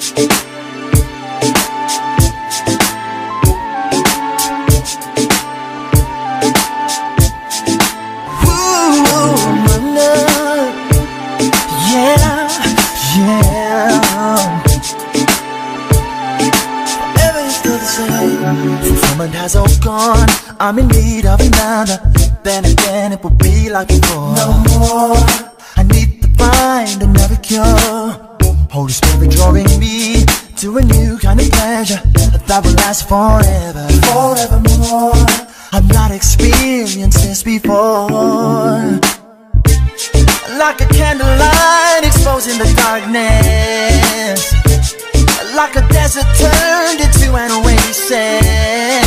Has all gone, I'm in need of another. Then again it will be like before. No more, I need to find another cure. Holy Spirit drawing me to a new kind of pleasure that will last forever, forevermore. I've not experienced this before. Like a candlelight exposing the darkness, like a desert turned into an oasis.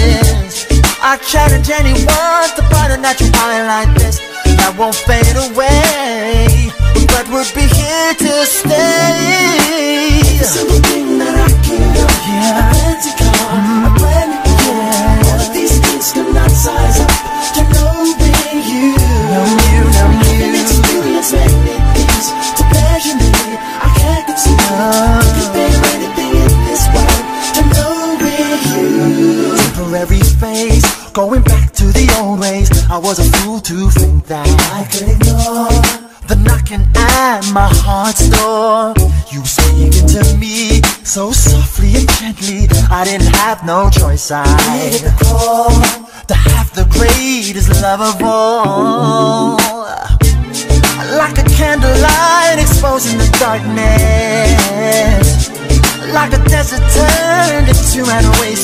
I challenge anyone to find a natural high like this that won't fade away, but would be here to stay. The simple thing that I can know, a fancy car, a brand new car. All of these things cannot size up to knowing you. An experience many things to pleasure me. I can't consider anything in this world to knowing you. Temporary phase, going back to the old ways. I was a fool to think that I could ignore the knocking at my heart's door. You were speaking to me so softly and gently, I didn't have no choice. I needed a call to have the greatest love of all. Like a candlelight exposing the darkness, like a desert turned into an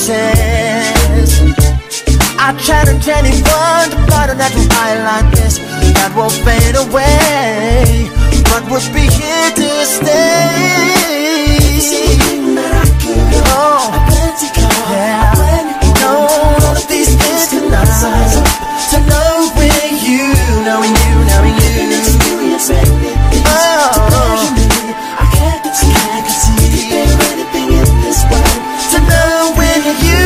oasis. I challenge anyone to find a natural high like this that won't fade away, but would be here to stay. Something that I can know, a fancy car, a brand new car. All of these things cannot size up to knowing you, knowing you, knowing you. An experience many things to pleasure me. I can't conceive anything in this world to knowing you.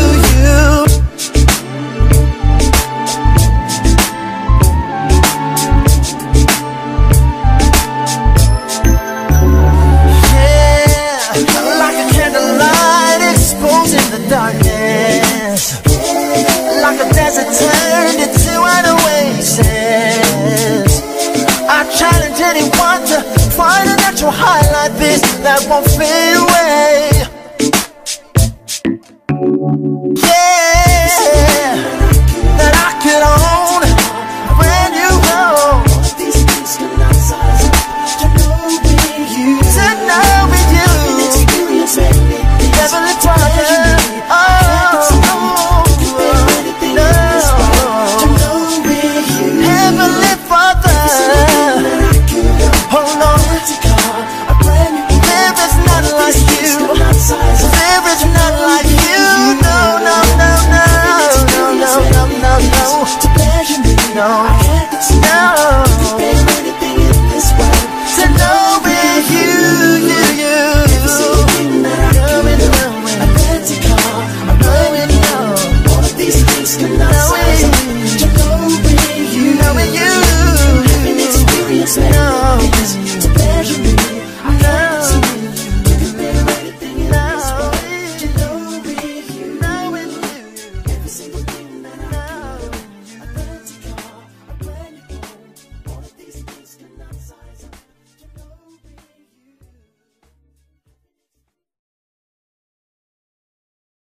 Darkness, like a desert turned into an oasis. I challenge anyone to find a natural high like this that won't fade away. Yeah.